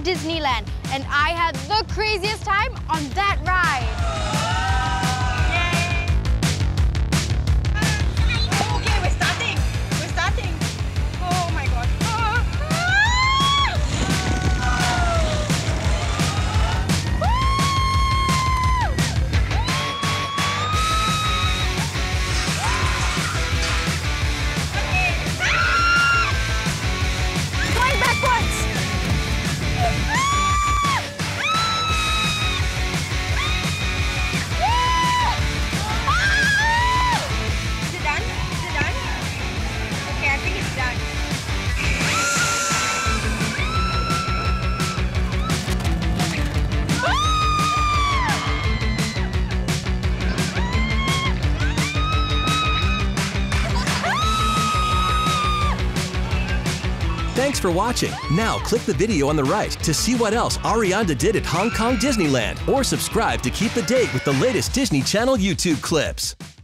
Disneyland, and I had the craziest time on that ride. Okay, we're starting. We're starting. Oh my god. Going backwards. Is it done? Is it done? Okay, I think it's done. Thanks for watching. Now click the video on the right to see what else Ariadna did at Hong Kong Disneyland, or subscribe to keep the date with the latest Disney Channel YouTube clips.